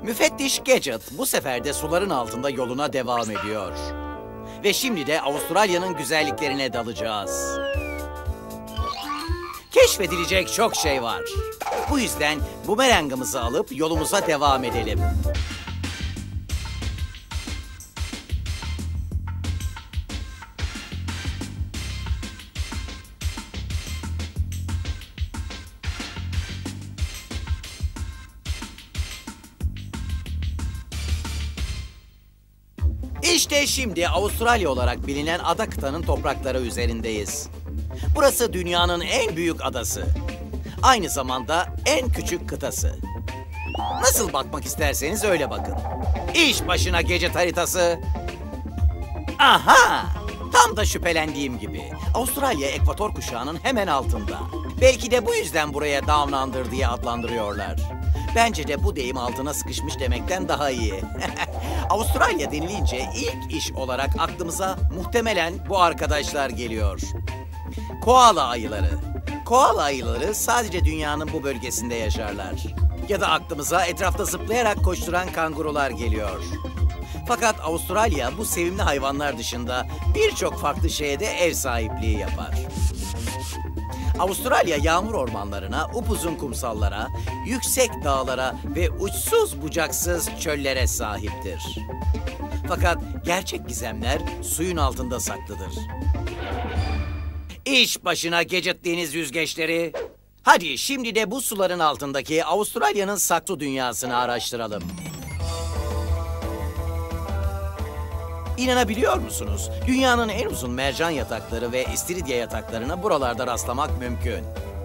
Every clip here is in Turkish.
Müfettiş Gadget bu sefer de suların altında yoluna devam ediyor. Ve şimdi de Avustralya'nın güzelliklerine dalacağız. Keşfedilecek çok şey var. Bu yüzden bumerangımızı alıp yolumuza devam edelim. İşte şimdi Avustralya olarak bilinen ada kıtanın toprakları üzerindeyiz. Burası dünyanın en büyük adası. Aynı zamanda en küçük kıtası. Nasıl bakmak isterseniz öyle bakın. İş başına Gadget haritası. Aha! Tam da şüphelendiğim gibi. Avustralya ekvator kuşağının hemen altında. Belki de bu yüzden buraya Down Under diye adlandırıyorlar. Bence de bu deyim altına sıkışmış demekten daha iyi. Avustralya denilince ilk iş olarak aklımıza muhtemelen bu arkadaşlar geliyor. Koala ayıları. Koala ayıları sadece dünyanın bu bölgesinde yaşarlar. Ya da aklımıza etrafta zıplayarak koşturan kangurular geliyor. Fakat Avustralya bu sevimli hayvanlar dışında birçok farklı şeye de ev sahipliği yapar. Avustralya yağmur ormanlarına, upuzun kumsallara, yüksek dağlara ve uçsuz bucaksız çöllere sahiptir. Fakat gerçek gizemler suyun altında saklıdır. İş başına Gadget deniz yüzgeçleri. Hadi şimdi de bu suların altındaki Avustralya'nın saklı dünyasını araştıralım. İnanabiliyor musunuz? Dünyanın en uzun mercan yatakları ve istiridye yataklarına buralarda rastlamak mümkün.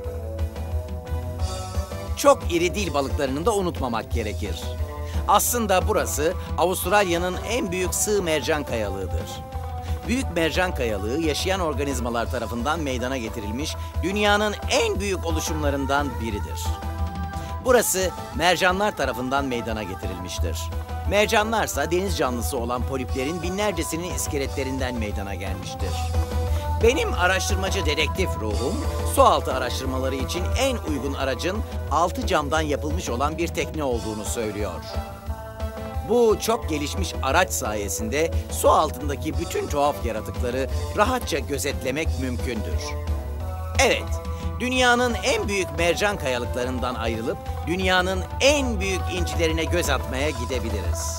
Çok iri dil balıklarını da unutmamak gerekir. Aslında burası Avustralya'nın en büyük sığ mercan kayalığıdır. Büyük mercan kayalığı yaşayan organizmalar tarafından meydana getirilmiş dünyanın en büyük oluşumlarından biridir. Burası mercanlar tarafından meydana getirilmiştir. Mercanlarsa deniz canlısı olan poliplerin binlercesinin iskeletlerinden meydana gelmiştir. Benim araştırmacı dedektif ruhum, sualtı araştırmaları için en uygun aracın 6 camdan yapılmış olan bir tekne olduğunu söylüyor. Bu çok gelişmiş araç sayesinde su altındaki bütün tuhaf yaratıkları rahatça gözetlemek mümkündür. Evet, dünyanın en büyük mercan kayalıklarından ayrılıp dünyanın en büyük incilerine göz atmaya gidebiliriz.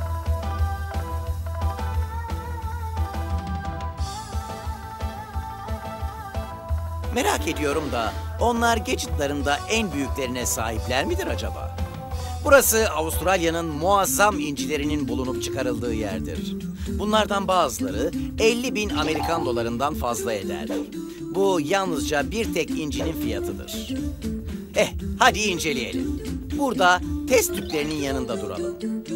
Merak ediyorum da onlar Gadget'larında en büyüklerine sahipler midir acaba? Burası Avustralya'nın muazzam incilerinin bulunup çıkarıldığı yerdir. Bunlardan bazıları 50.000 Amerikan dolarından fazla eder. Bu yalnızca bir tek incinin fiyatıdır. Hadi inceleyelim. Burada test tüplerinin yanında duralım.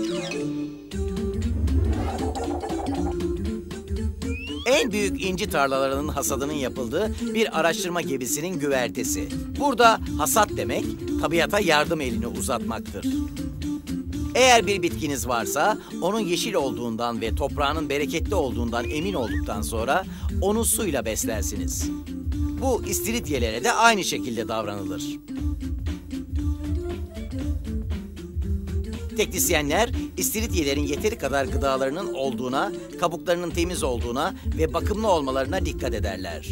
En büyük inci tarlalarının hasadının yapıldığı bir araştırma gemisinin güvertesi. Burada hasat demek, tabiata yardım elini uzatmaktır. Eğer bir bitkiniz varsa, onun yeşil olduğundan ve toprağının bereketli olduğundan emin olduktan sonra onu suyla beslersiniz. Bu istiridyelere de aynı şekilde davranılır. Teknisyenler, istiridyelerin yeteri kadar gıdalarının olduğuna, kabuklarının temiz olduğuna ve bakımlı olmalarına dikkat ederler.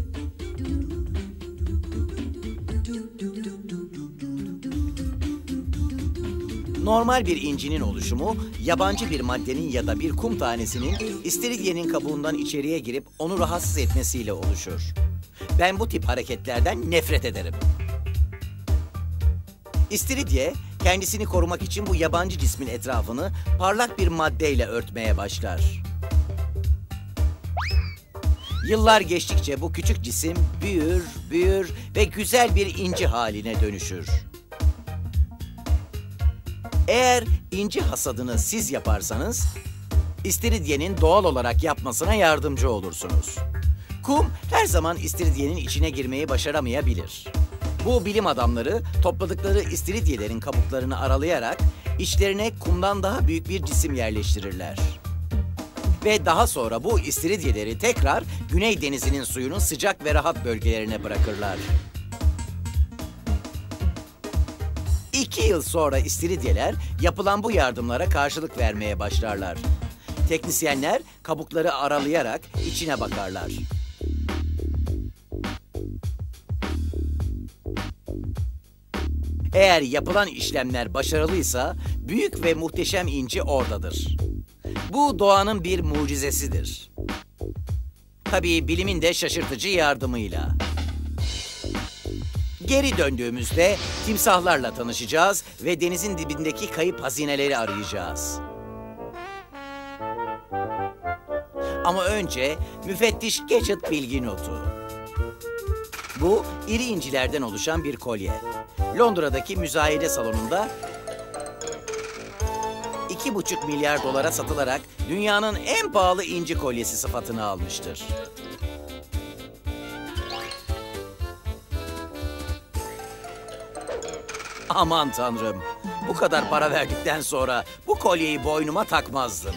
Normal bir incinin oluşumu, yabancı bir maddenin ya da bir kum tanesinin istiridyenin kabuğundan içeriye girip onu rahatsız etmesiyle oluşur. Ben bu tip hareketlerden nefret ederim. İstiridye, kendisini korumak için bu yabancı cismin etrafını parlak bir maddeyle örtmeye başlar. Yıllar geçtikçe bu küçük cisim büyür ve güzel bir inci haline dönüşür. Eğer inci hasadını siz yaparsanız, istiridyenin doğal olarak yapmasına yardımcı olursunuz. Kum her zaman istiridyenin içine girmeyi başaramayabilir. Bu bilim adamları topladıkları istiridyelerin kabuklarını aralayarak içlerine kumdan daha büyük bir cisim yerleştirirler. Ve daha sonra bu istiridyeleri tekrar Güney Denizi'nin suyunun sıcak ve rahat bölgelerine bırakırlar. 2 yıl sonra istiridyeler yapılan bu yardımlara karşılık vermeye başlarlar. Teknisyenler kabukları aralayarak içine bakarlar. Eğer yapılan işlemler başarılıysa büyük ve muhteşem inci oradadır. Bu doğanın bir mucizesidir. Tabii bilimin de şaşırtıcı yardımıyla. Geri döndüğümüzde timsahlarla tanışacağız ve denizin dibindeki kayıp hazineleri arayacağız. Ama önce müfettiş Gadget bilgi notu. Bu iri incilerden oluşan bir kolye. Londra'daki müzayede salonunda 2,5 milyar dolara satılarak dünyanın en pahalı inci kolyesi sıfatını almıştır. Aman tanrım, bu kadar para verdikten sonra bu kolyeyi boynuma takmazdım.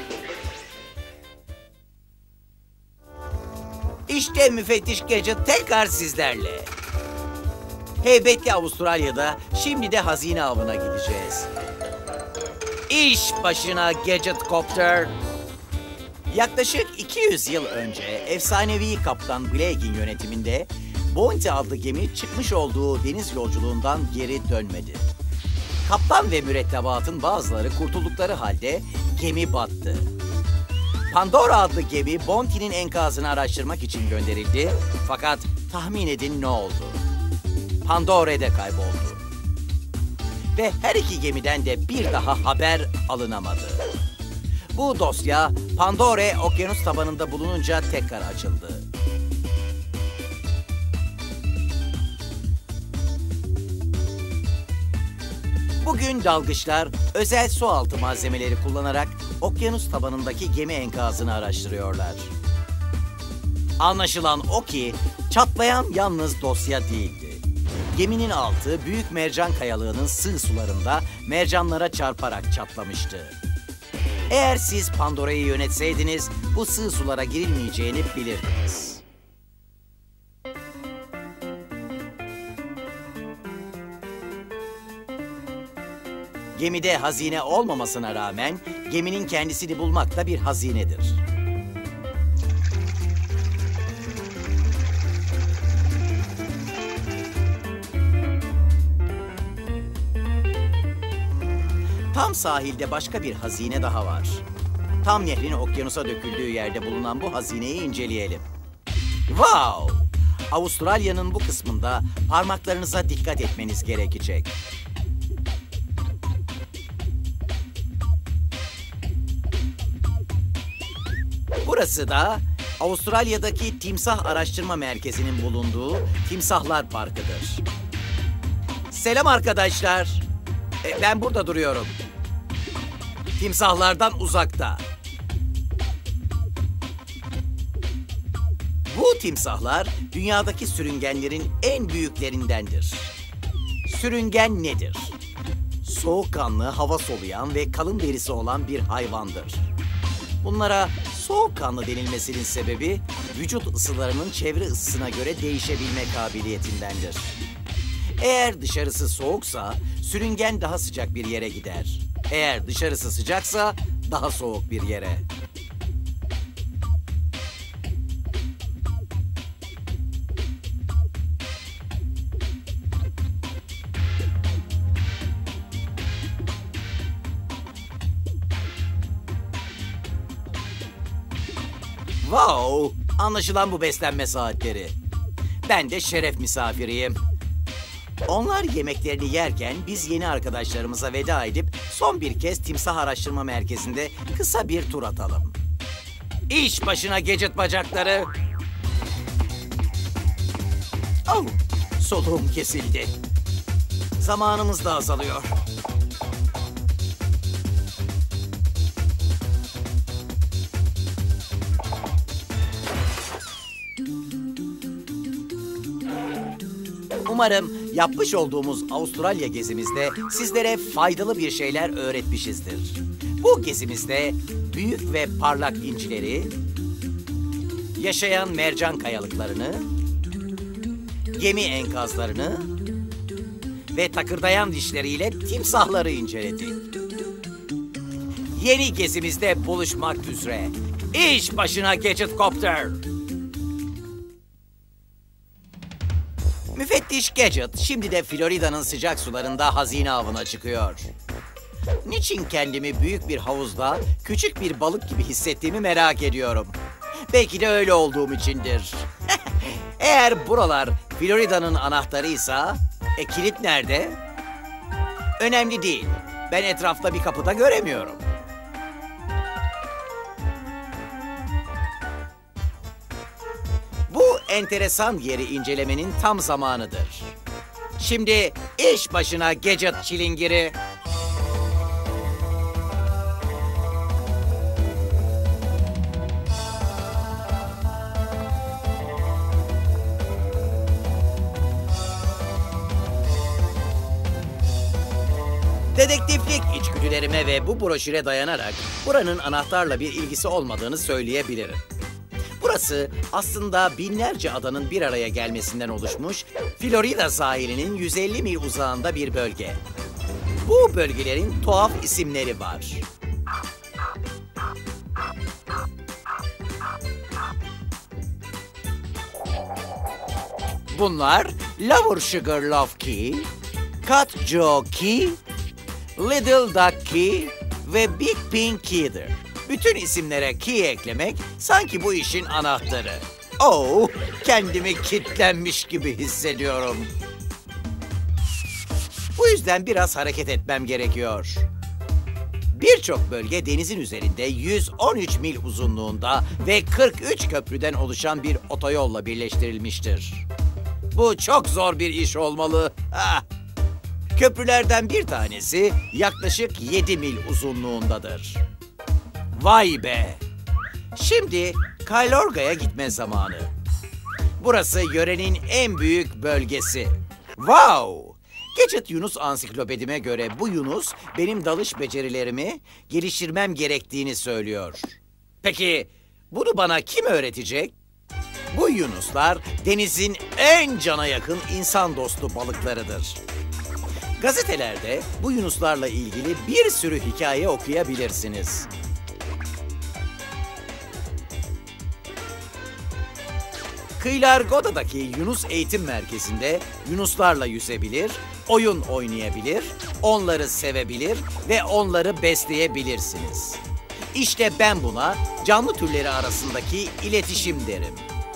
İşte müfettiş Gadget tekrar sizlerle. Heybetli Avustralya'da şimdi de hazine avına gideceğiz. İş başına Gadgetcopter. Yaklaşık 200 yıl önce efsanevi kaptan Blake'in yönetiminde Bounty adlı gemi çıkmış olduğu deniz yolculuğundan geri dönmedi. Kaptan ve mürettebatın bazıları kurtuldukları halde gemi battı. Pandora adlı gemi Bounty'nin enkazını araştırmak için gönderildi. Fakat tahmin edin ne oldu? Pandora'da kayboldu. Ve her iki gemiden de bir daha haber alınamadı. Bu dosya Pandora okyanus tabanında bulununca tekrar açıldı. Bugün dalgıçlar özel sualtı malzemeleri kullanarak okyanus tabanındaki gemi enkazını araştırıyorlar. Anlaşılan o ki çatlayan yalnız dosya değildi. Geminin altı büyük mercan kayalığının sığ sularında mercanlara çarparak çatlamıştı. Eğer siz Pandora'yı yönetseydiniz bu sığ sulara girilmeyeceğini bilirdiniz. Gemide hazine olmamasına rağmen geminin kendisini bulmak da bir hazinedir. Tam sahilde başka bir hazine daha var. Tam nehrin okyanusa döküldüğü yerde bulunan bu hazineyi inceleyelim. Wow! Avustralya'nın bu kısmında parmaklarınıza dikkat etmeniz gerekecek. Burası da Avustralya'daki Timsah Araştırma Merkezi'nin bulunduğu Timsahlar Parkı'dır. Selam arkadaşlar. Ben burada duruyorum. Timsahlardan uzakta. Bu timsahlar dünyadaki sürüngenlerin en büyüklerindendir. Sürüngen nedir? Soğukkanlı, hava soluyan ve kalın derisi olan bir hayvandır. Bunlara soğukkanlı denilmesinin sebebi vücut ısılarının çevre ısısına göre değişebilme kabiliyetindendir. Eğer dışarısı soğuksa sürüngen daha sıcak bir yere gider. Eğer dışarısı sıcaksa daha soğuk bir yere. Wow! Anlaşılan bu beslenme saatleri. Ben de şeref misafiriyim. Onlar yemeklerini yerken biz yeni arkadaşlarımıza veda edip son bir kez Timsah Araştırma Merkezi'nde kısa bir tur atalım. İş başına Gadget bacakları. Oh, soluğum kesildi. Zamanımız da azalıyor. Umarım yapmış olduğumuz Avustralya gezimizde sizlere faydalı bir şeyler öğretmişizdir. Bu gezimizde büyük ve parlak incileri, yaşayan mercan kayalıklarını, gemi enkazlarını ve takırdayan dişleriyle timsahları inceledi. Yeni gezimizde buluşmak üzere. İş başına Gadget Copter. Müfettiş Gadget şimdi de Florida'nın sıcak sularında hazine avına çıkıyor. Niçin kendimi büyük bir havuzda küçük bir balık gibi hissettiğimi merak ediyorum. Belki de öyle olduğum içindir. Eğer buralar Florida'nın anahtarıysa, kilit nerede? Önemli değil. Ben etrafta bir kapıda göremiyorum. Bu enteresan yeri incelemenin tam zamanıdır. Şimdi iş başına Gadget çilingiri. Dedektiflik içgüdülerime ve bu broşüre dayanarak buranın anahtarla bir ilgisi olmadığını söyleyebilirim. Burası aslında binlerce adanın bir araya gelmesinden oluşmuş Florida sahilinin 150 mil uzağında bir bölge. Bu bölgelerin tuhaf isimleri var. Bunlar Lover Sugar Love Key, Cut Joe Key, Little Duck Key ve Big Pink Key'dir. Bütün isimlere key eklemek sanki bu işin anahtarı. Oh, kendimi kilitlenmiş gibi hissediyorum. Bu yüzden biraz hareket etmem gerekiyor. Birçok bölge denizin üzerinde 113 mil uzunluğunda ve 43 köprüden oluşan bir otoyolla birleştirilmiştir. Bu çok zor bir iş olmalı. Köprülerden bir tanesi yaklaşık 7 mil uzunluğundadır. Vay be! Şimdi Kailorga'ya gitme zamanı. Burası yörenin en büyük bölgesi. Wow! Gadget Yunus ansiklopedime göre bu Yunus benim dalış becerilerimi geliştirmem gerektiğini söylüyor. Peki bunu bana kim öğretecek? Bu Yunuslar denizin en cana yakın insan dostu balıklarıdır. Gazetelerde bu Yunuslarla ilgili bir sürü hikaye okuyabilirsiniz. Kıyılargoda'daki Yunus Eğitim Merkezi'nde Yunuslarla yüzebilir, oyun oynayabilir, onları sevebilir ve onları besleyebilirsiniz. İşte ben buna canlı türleri arasındaki iletişim derim.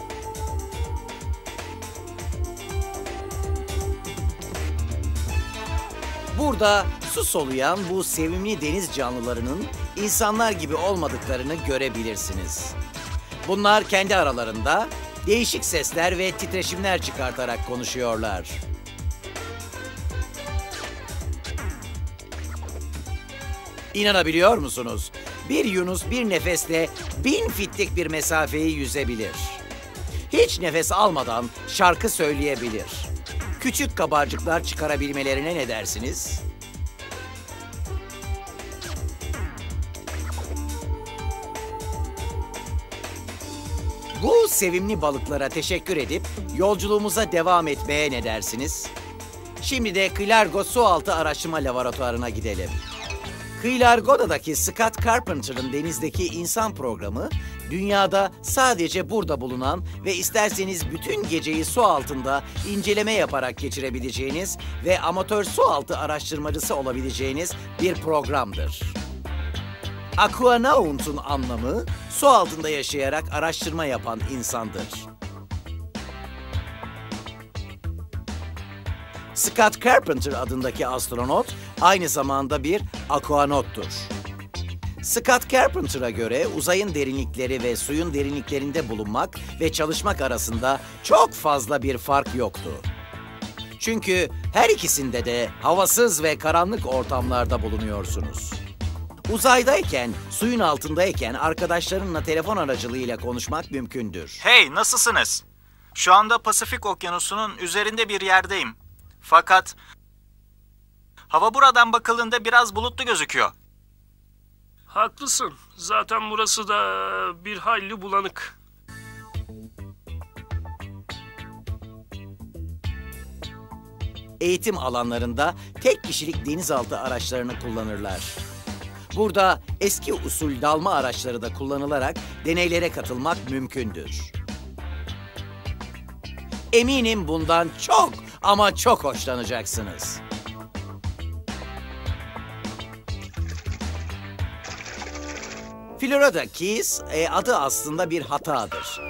Burada su soluyan bu sevimli deniz canlılarının insanlar gibi olmadıklarını görebilirsiniz. Bunlar kendi aralarında değişik sesler ve titreşimler çıkartarak konuşuyorlar. İnanabiliyor musunuz? Bir Yunus bir nefeste 1000 fitlik bir mesafeyi yüzebilir. Hiç nefes almadan şarkı söyleyebilir. Küçük kabarcıklar çıkarabilmelerine ne dersiniz? Bu sevimli balıklara teşekkür edip yolculuğumuza devam etmeye ne dersiniz? Şimdi de Kıyılargo Sualtı Araştırma Laboratuvarı'na gidelim. Kıyılargoda'daki Scott Carpenter'ın denizdeki insan programı, dünyada sadece burada bulunan ve isterseniz bütün geceyi su altında inceleme yaparak geçirebileceğiniz ve amatör sualtı araştırmacısı olabileceğiniz bir programdır. Aquanaunt'un anlamı, su altında yaşayarak araştırma yapan insandır. Scott Carpenter adındaki astronot aynı zamanda bir aquanauttur. Scott Carpenter'a göre uzayın derinlikleri ve suyun derinliklerinde bulunmak ve çalışmak arasında çok fazla bir fark yoktu. Çünkü her ikisinde de havasız ve karanlık ortamlarda bulunuyorsunuz. Uzaydayken, suyun altındayken arkadaşlarınla telefon aracılığıyla konuşmak mümkündür. Hey, nasılsınız? Şu anda Pasifik Okyanusu'nun üzerinde bir yerdeyim. Fakat hava buradan bakıldığında biraz bulutlu gözüküyor. Haklısın. Zaten burası da bir hayli bulanık. eğitim alanlarında tek kişilik denizaltı araçlarını kullanırlar. Burada eski usul dalma araçları da kullanılarak deneylere katılmak mümkündür. Eminim bundan çok ama çok hoşlanacaksınız. Florida Keys adı aslında bir hatadır.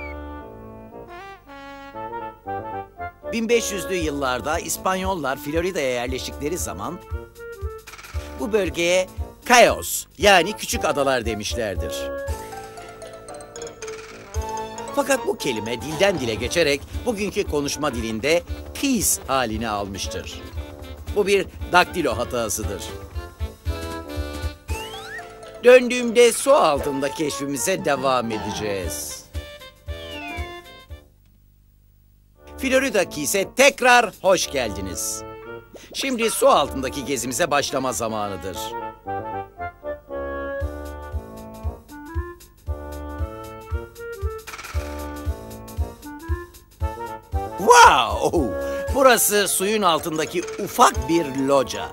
1500'lü yıllarda İspanyollar Florida'ya yerleştikleri zaman bu bölgeye Cayos yani küçük adalar demişlerdir. Fakat bu kelime dilden dile geçerek bugünkü konuşma dilinde Keys halini almıştır. Bu bir daktilo hatasıdır. Döndüğümde su altında keşfimize devam edeceğiz. Florida Keys'e tekrar hoş geldiniz. Şimdi su altındaki gezimize başlama zamanıdır. Wow! Burası suyun altındaki ufak bir loca.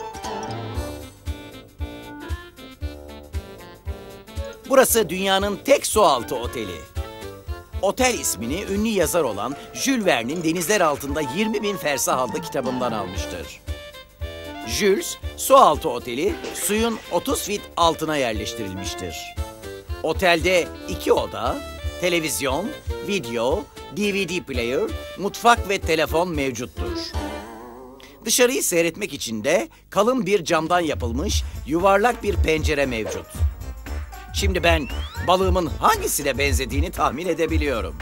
Burası dünyanın tek sualtı oteli. Otel ismini ünlü yazar olan Jules Verne'in Denizler Altında 20.000 Fersah adlı kitabından almıştır. Jules, sualtı oteli suyun 30 fit altına yerleştirilmiştir. Otelde 2 oda, televizyon, video, DVD player, mutfak ve telefon mevcuttur. Dışarıyı seyretmek için de kalın bir camdan yapılmış yuvarlak bir pencere mevcut. Şimdi ben balığımın hangisine benzediğini tahmin edebiliyorum.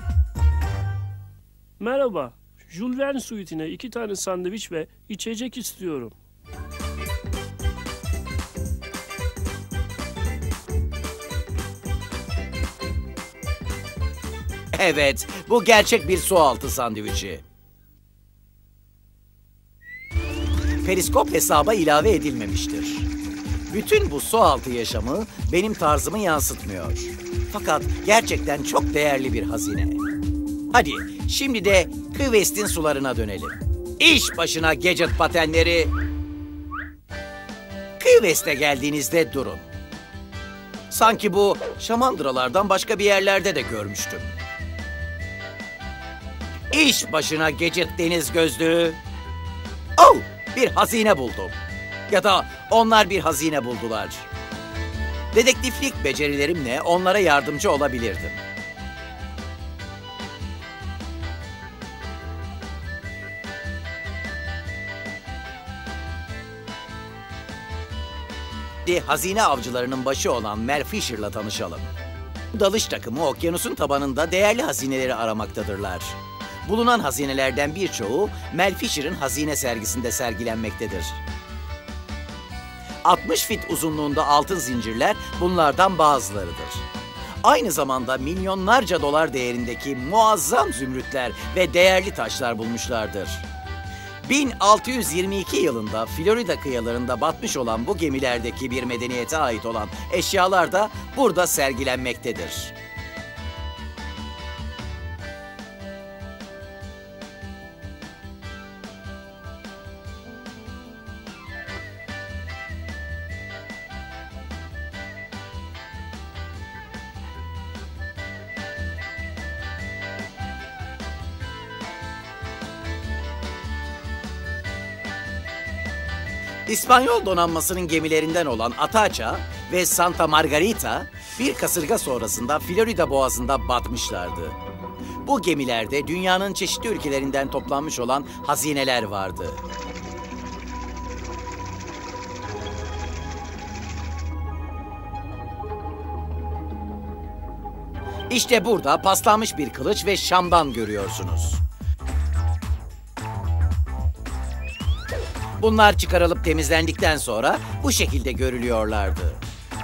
Merhaba. Jules Verne suite'ine 2 tane sandviç ve içecek istiyorum. Evet, bu gerçek bir sualtı sandviçi. Periskop hesaba ilave edilmemiştir. Bütün bu sualtı yaşamı benim tarzımı yansıtmıyor. Fakat gerçekten çok değerli bir hazine. Hadi şimdi de Key West'in sularına dönelim. İş başına gadget patenleri. Key West'e geldiğinizde durun. Sanki bu şamandıralardan başka bir yerlerde de görmüştüm. İş başına gadget deniz gözlüğü. Oh, bir hazine buldum. Ya da onlar bir hazine buldular. Dedektiflik becerilerimle onlara yardımcı olabilirdim. Hazine avcılarının başı olan Mel Fisher'la tanışalım. Dalış takımı okyanusun tabanında değerli hazineleri aramaktadırlar. Bulunan hazinelerden birçoğu Mel Fisher'ın hazine sergisinde sergilenmektedir. 60 fit uzunluğunda altın zincirler bunlardan bazılarıdır. Aynı zamanda milyonlarca dolar değerindeki muazzam zümrütler ve değerli taşlar bulmuşlardır. 1622 yılında Florida kıyılarında batmış olan bu gemilerdeki bir medeniyete ait olan eşyalar da burada sergilenmektedir. İspanyol donanmasının gemilerinden olan Atacha ve Santa Margarita bir kasırga sonrasında Florida Boğazı'nda batmışlardı. Bu gemilerde dünyanın çeşitli ülkelerinden toplanmış olan hazineler vardı. İşte burada paslanmış bir kılıç ve şamdan görüyorsunuz. Bunlar çıkarılıp temizlendikten sonra bu şekilde görülüyorlardı.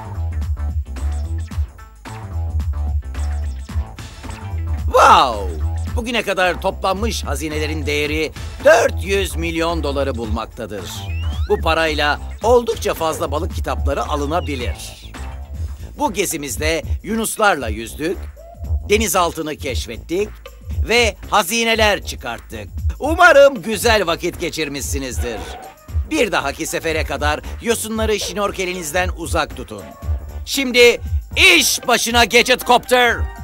Wow! Bugüne kadar toplanmış hazinelerin değeri 400 milyon doları bulmaktadır. Bu parayla oldukça fazla balık kitapları alınabilir. Bu gezimizde yunuslarla yüzdük, denizaltını keşfettik ve hazineler çıkarttık. Umarım güzel vakit geçirmişsinizdir. Bir dahaki sefere kadar yosunları şnorkelinizden uzak tutun. Şimdi iş başına Gadget Copter!